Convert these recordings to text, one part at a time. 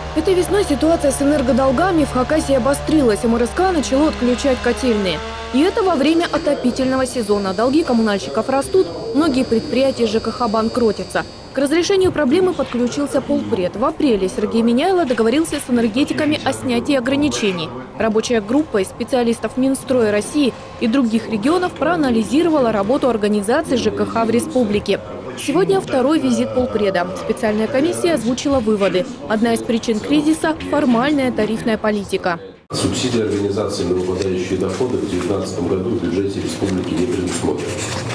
Этой весной ситуация с энергодолгами в Хакасии обострилась. МРСК начало отключать котельные. И это во время отопительного сезона. Долги коммунальщиков растут, многие предприятия ЖКХ банкротятся. К разрешению проблемы подключился полпред. В апреле Сергей Меняйло договорился с энергетиками о снятии ограничений. Рабочая группа из специалистов Минстроя России и других регионов проанализировала работу организаций ЖКХ в республике. Сегодня второй визит полпреда. Специальная комиссия озвучила выводы. Одна из причин кризиса – формальная тарифная политика. Субсидии организации на выпадающие доходы в 2019 году в бюджете республики не предусмотрены.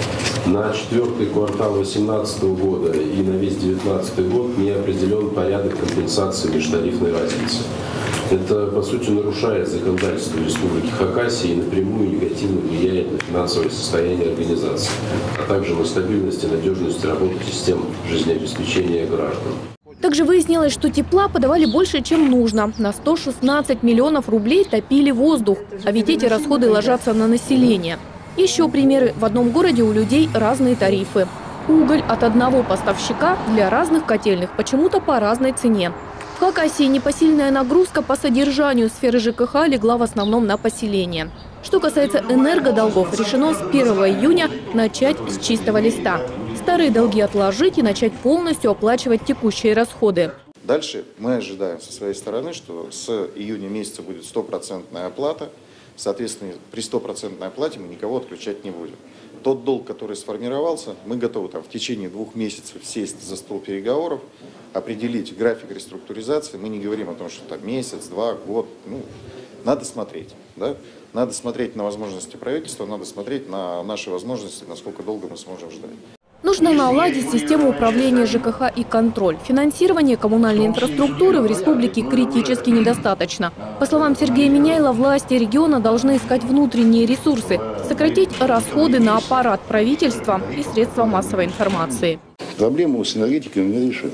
На четвертый квартал 2018 года и на весь 2019 год не определен порядок компенсации межтарифной разницы. Это, по сути, нарушает законодательство Республики Хакасия и напрямую негативно влияет на финансовое состояние организации, а также на стабильность и надежность работы систем жизнеобеспечения граждан. Также выяснилось, что тепла подавали больше, чем нужно. На 116 миллионов рублей топили воздух. А ведь эти расходы ложатся на население. Еще примеры. В одном городе у людей разные тарифы. Уголь от одного поставщика для разных котельных почему-то по разной цене. В Хакасии непосильная нагрузка по содержанию сферы ЖКХ легла в основном на поселение. Что касается энергодолгов, решено с 1 июня начать с чистого листа. Старые долги отложить и начать полностью оплачивать текущие расходы. Дальше мы ожидаем со своей стороны, что с июня месяца будет 100% оплата. Соответственно, при 100% оплате мы никого отключать не будем. Тот долг, который сформировался, мы готовы в течение 2 месяцев сесть за стол переговоров, определить график реструктуризации. Мы не говорим о том, что месяц, 2, год. Надо смотреть. Да? Надо смотреть на возможности правительства, надо смотреть на наши возможности, насколько долго мы сможем ждать. Нужно наладить систему управления ЖКХ и контроль. Финансирование коммунальной инфраструктуры в республике критически недостаточно. По словам Сергея Меняйло, власти региона должны искать внутренние ресурсы, сократить расходы на аппарат правительства и средства массовой информации. Проблему с энергетикой мы решим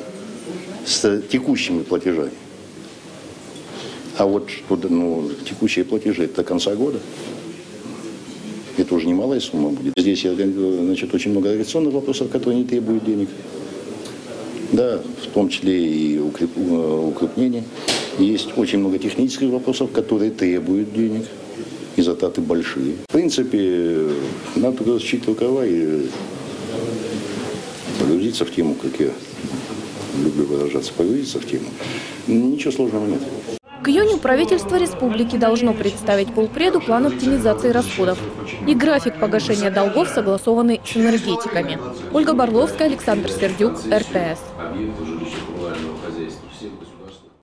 с текущими платежами. А вот текущие платежи до конца года. Это уже немалая сумма будет. Здесь, очень много организационных вопросов, которые не требуют денег. Да, в том числе и укрепление. Есть очень много технических вопросов, которые требуют денег. И затраты большие. В принципе, надо рассчитать рукава и погрузиться в тему, как я люблю выражаться, погрузиться в тему. Ничего сложного нет. К июню правительство республики должно представить полпреду план оптимизации расходов. И график погашения долгов согласованный с энергетиками. Ольга Барловская, Александр Сердюк, РТС.